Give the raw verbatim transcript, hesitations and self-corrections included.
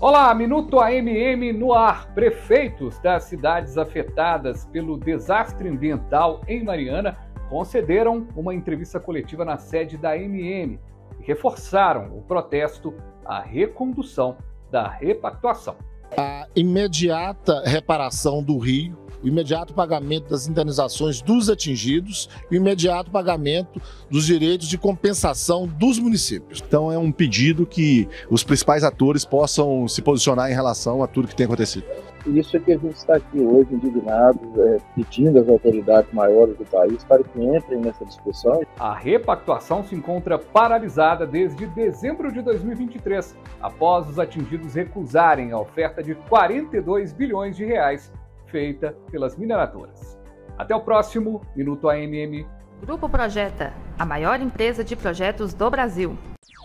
Olá, Minuto A M M no ar. Prefeitos das cidades afetadas pelo desastre ambiental em Mariana concederam uma entrevista coletiva na sede da A M M e reforçaram o protesto à recondução da repactuação. A imediata reparação do rio, o imediato pagamento das indenizações dos atingidos e o imediato pagamento dos direitos de compensação dos municípios. Então é um pedido que os principais atores possam se posicionar em relação a tudo que tem acontecido. Por isso é que a gente está aqui hoje indignado, é, pedindo às autoridades maiores do país para que entrem nessa discussão. A repactuação se encontra paralisada desde dezembro de dois mil e vinte e três, após os atingidos recusarem a oferta de quarenta e dois bilhões de reais feita pelas mineradoras. Até o próximo Minuto A M M. Grupo Projeta, a maior empresa de projetos do Brasil.